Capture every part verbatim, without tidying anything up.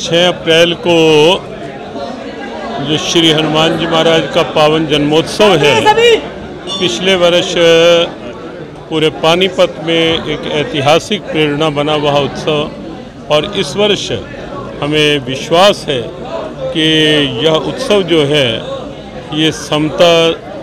छः अप्रैल को जो श्री हनुमान जी महाराज का पावन जन्मोत्सव है, पिछले वर्ष पूरे पानीपत में एक ऐतिहासिक प्रेरणा बना वह उत्सव, और इस वर्ष हमें विश्वास है कि यह उत्सव जो है ये समता,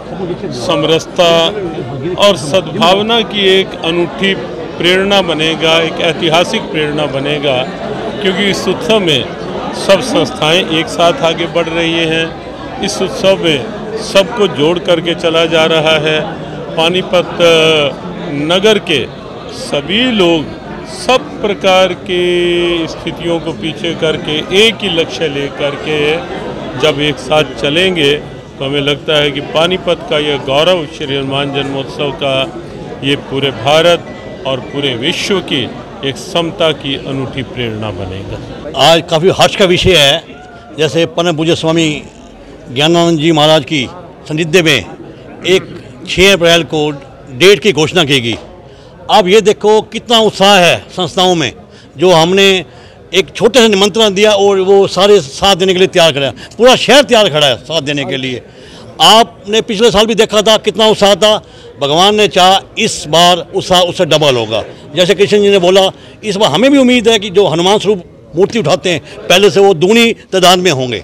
समरसता और सद्भावना की एक अनूठी प्रेरणा बनेगा, एक ऐतिहासिक प्रेरणा बनेगा, क्योंकि इस उत्सव में सब संस्थाएं एक साथ आगे बढ़ रही हैं। इस उत्सव में सबको जोड़ करके चला जा रहा है। पानीपत नगर के सभी लोग सब प्रकार की स्थितियों को पीछे करके एक ही लक्ष्य लेकर के जब एक साथ चलेंगे तो हमें लगता है कि पानीपत का यह गौरव श्री हनुमान जन्मोत्सव का ये पूरे भारत और पूरे विश्व की एक समता की अनूठी प्रेरणा बनेगा। आज काफ़ी हर्ष का विषय है, जैसे परम पूज्य स्वामी ज्ञानानंद जी महाराज की सानिध्य में एक छः अप्रैल को डेट की घोषणा की गई। अब ये देखो कितना उत्साह है संस्थाओं में, जो हमने एक छोटे से निमंत्रण दिया और वो सारे साथ देने के लिए तैयार खड़ा है, पूरा शहर तैयार खड़ा है साथ देने के लिए। आपने पिछले साल भी देखा था कितना उत्साह था, भगवान ने चाहा इस बार उत्साह उससे डबल होगा। जैसे कृष्ण जी ने बोला, इस बार हमें भी उम्मीद है कि जो हनुमान स्वरूप मूर्ति उठाते हैं पहले से वो दूनी तादाद में होंगे।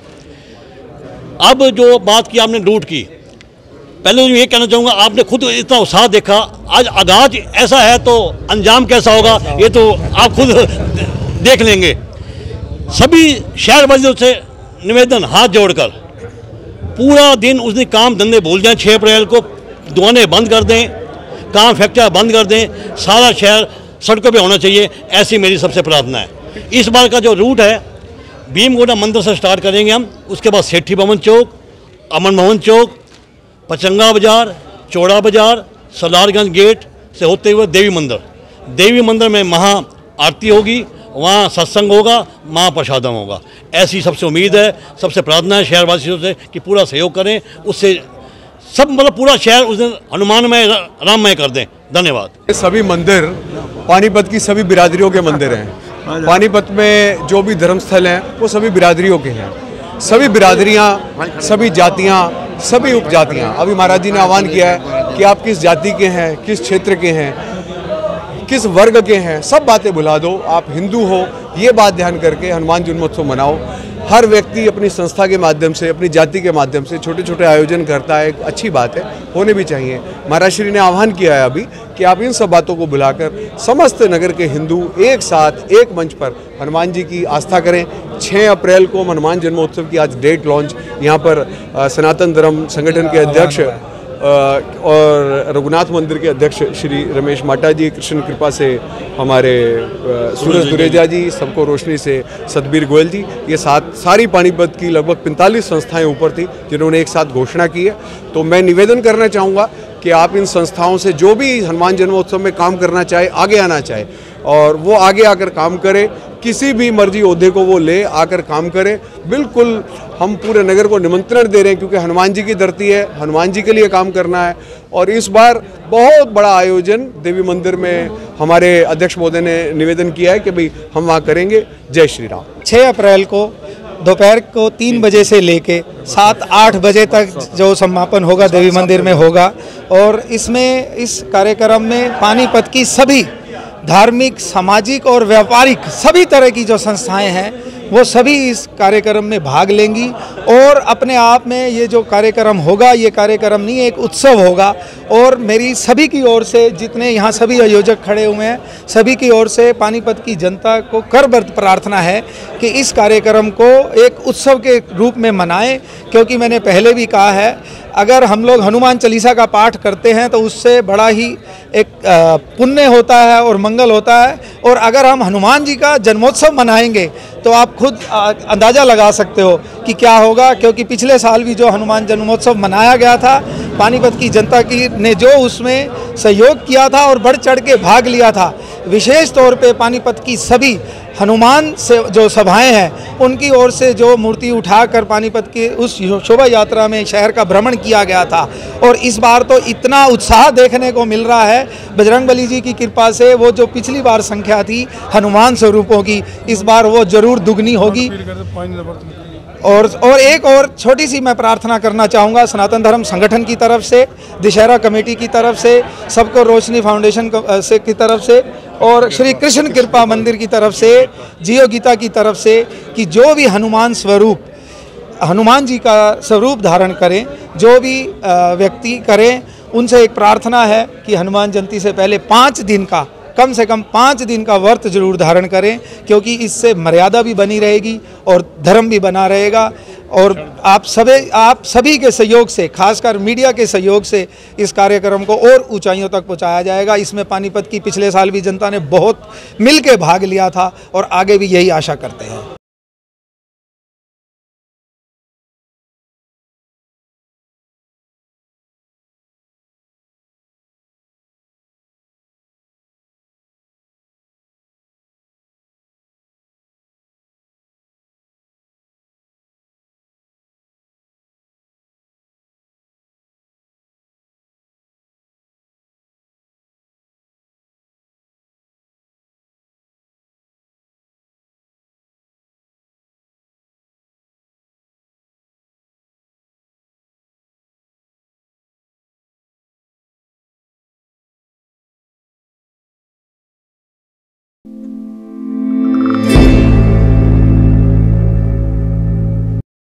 अब जो बात की आपने लूट की, पहले तो ये कहना चाहूँगा, आपने खुद इतना उत्साह देखा, आज आगाज ऐसा है तो अंजाम कैसा होगा ये तो आप खुद देख लेंगे। सभी शहरवासियों से निवेदन, हाथ जोड़कर पूरा दिन उस दिन काम धंधे भूल जाएं। छः अप्रैल को दुकानें बंद कर दें, काम फैक्ट्रियाँ बंद कर दें, सारा शहर सड़कों पे होना चाहिए, ऐसी मेरी सबसे प्रार्थना है। इस बार का जो रूट है भीमगोड़ा मंदिर से स्टार्ट करेंगे हम, उसके बाद सेठी भवन चौक, अमन भवन चौक, पचंगा बाजार, चौड़ा बाजार, सलारगंज गेट से होते हुए देवी मंदिर। देवी मंदिर में महा आरती होगी, वहाँ सत्संग होगा, महाप्रसादम होगा। ऐसी सबसे उम्मीद है, सबसे प्रार्थना है शहरवासियों से कि पूरा सहयोग करें, उससे सब मतलब पूरा शहर उस दिन हनुमानमय राममय कर दें। धन्यवाद। सभी मंदिर पानीपत की सभी बिरादरियों के मंदिर हैं। पानीपत में जो भी धर्मस्थल हैं वो सभी बिरादरियों के हैं। सभी बिरादरियाँ, सभी जातियाँ, सभी उपजातियाँ, अभी महाराज जी ने आह्वान किया है कि आप किस जाति के हैं, किस क्षेत्र के हैं, किस वर्ग के हैं, सब बातें भुला दो। आप हिंदू हो ये बात ध्यान करके हनुमान जन्मोत्सव मनाओ। हर व्यक्ति अपनी संस्था के माध्यम से, अपनी जाति के माध्यम से छोटे छोटे आयोजन करता है, एक अच्छी बात है, होने भी चाहिए। महाराज श्री ने आह्वान किया है अभी कि आप इन सब बातों को भुलाकर समस्त नगर के हिंदू एक साथ एक मंच पर हनुमान जी की आस्था करें। छः अप्रैल को हनुमान जन्मोत्सव की आज डेट लॉन्च यहाँ पर सनातन धर्म संगठन के अध्यक्ष और रघुनाथ मंदिर के अध्यक्ष श्री रमेश माटा जी, कृष्ण कृपा से हमारे सूरज दुरेजा जी, सबको रोशनी से सतबीर गोयल जी, ये साथ सारी पानीपत की लगभग पैंतालीस संस्थाएं ऊपर थी जिन्होंने एक साथ घोषणा की है। तो मैं निवेदन करना चाहूँगा कि आप इन संस्थाओं से जो भी हनुमान जन्मोत्सव में काम करना चाहे, आगे आना चाहे और वो आगे आकर काम करे, किसी भी मर्जी ओहदे को वो ले आकर काम करे। बिल्कुल हम पूरे नगर को निमंत्रण दे रहे हैं, क्योंकि हनुमान जी की धरती है, हनुमान जी के लिए काम करना है। और इस बार बहुत बड़ा आयोजन देवी मंदिर में हमारे अध्यक्ष महोदय ने निवेदन किया है कि भाई हम वहाँ करेंगे। जय श्री राम। छः अप्रैल को दोपहर को तीन बजे से लेके सात आठ बजे तक जो समापन होगा देवी मंदिर में होगा। और इसमें इस कार्यक्रम में पानीपत की सभी धार्मिक, सामाजिक और व्यापारिक सभी तरह की जो संस्थाएं हैं वो सभी इस कार्यक्रम में भाग लेंगी। और अपने आप में ये जो कार्यक्रम होगा, ये कार्यक्रम नहीं एक उत्सव होगा। और मेरी सभी की ओर से, जितने यहाँ सभी आयोजक खड़े हुए हैं, सभी की ओर से पानीपत की जनता को करबद्ध प्रार्थना है कि इस कार्यक्रम को एक उत्सव के रूप में मनाएं। क्योंकि मैंने पहले भी कहा है, अगर हम लोग हनुमान चालीसा का पाठ करते हैं तो उससे बड़ा ही एक पुण्य होता है और मंगल होता है। और अगर हम हनुमान जी का जन्मोत्सव मनाएंगे तो आप खुद अंदाज़ा लगा सकते हो कि क्या होगा। क्योंकि पिछले साल भी जो हनुमान जन्मोत्सव मनाया गया था, पानीपत की जनता की ने जो उसमें सहयोग किया था और बढ़ चढ़ के भाग लिया था, विशेष तौर पे पानीपत की सभी हनुमान से जो सभाएं हैं उनकी ओर से जो मूर्ति उठाकर पानीपत की उस शोभा यात्रा में शहर का भ्रमण किया गया था। और इस बार तो इतना उत्साह देखने को मिल रहा है बजरंगबली जी की कृपा से, वो जो पिछली बार संख्या थी हनुमान स्वरूपों की, इस बार वो जरूर दुगनी होगी। और और एक और छोटी सी मैं प्रार्थना करना चाहूँगा सनातन धर्म संगठन की तरफ से, दशहरा कमेटी की तरफ से, सबको रोशनी फाउंडेशन से की तरफ से और श्री कृष्ण कृपा मंदिर की तरफ से, जियो गीता की तरफ से, कि जो भी हनुमान स्वरूप हनुमान जी का स्वरूप धारण करें, जो भी व्यक्ति करें, उनसे एक प्रार्थना है कि हनुमान जयंती से पहले पाँच दिन का कम से कम पाँच दिन का व्रत जरूर धारण करें, क्योंकि इससे मर्यादा भी बनी रहेगी और धर्म भी बना रहेगा। और आप सभी आप सभी के सहयोग से, खासकर मीडिया के सहयोग से इस कार्यक्रम को और ऊंचाइयों तक पहुंचाया जाएगा। इसमें पानीपत की पिछले साल भी जनता ने बहुत मिल के भाग लिया था और आगे भी यही आशा करते हैं।